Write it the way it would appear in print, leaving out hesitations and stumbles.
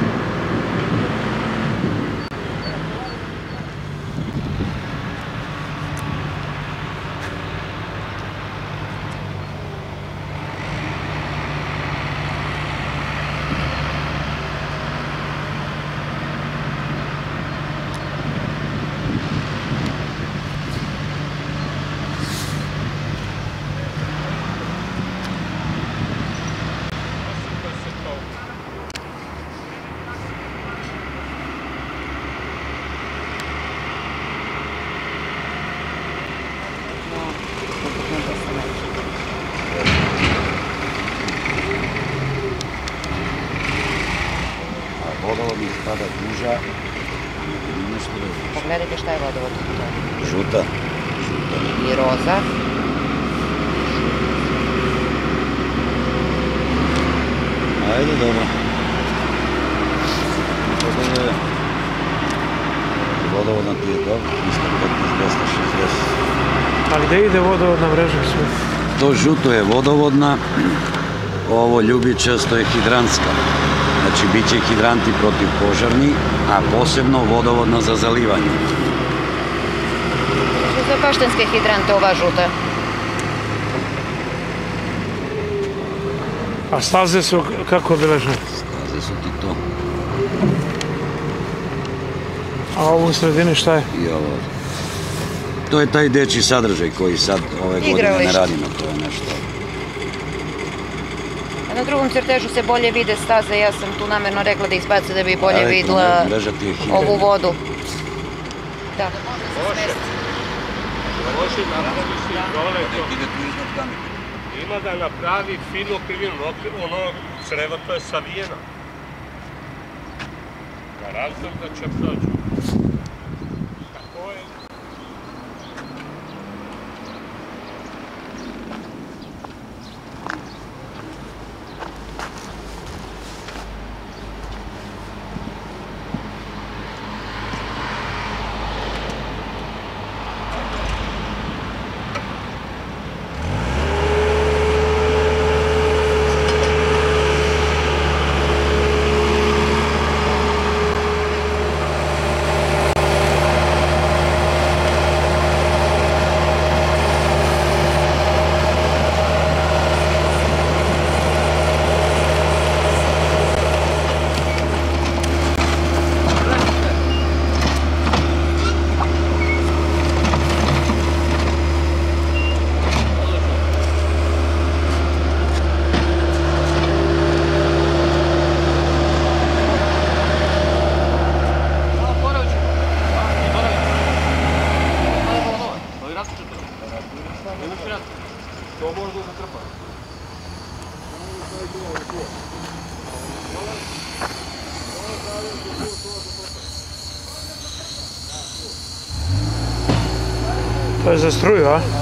Vodovodnih tada duža. Pogledajte šta je vodovod. Žuta. I roza. Ajde, dobro. Vodovodna ti je dobro, 315, 260. Ali gde ide vodovodna mreža sve? To žuto je vodovodna, ovo ljubičasto je hidrantska. Znači, bit će hidranti protiv požarni, a posebno vodovodna za zalivanje. Što za paštenske hidrante ova žuta? A staze su kako obiležene? Staze su ti to. A ovo u sredini šta je? I ovo. To je taj dečji sadržaj koji sad ove godine ne radimo, to je nešto. Na drugom crtežu se bolje vide staze, ja sam tu namerno rekla da izbace da bi bolje videla ovu vodu. Da. Može napravi se i dole to. Ima da napravi fino krivino, ono crevo to je savijeno. Garantujem da će proći. Tako je. To možda zatrpa. To je za struju, a?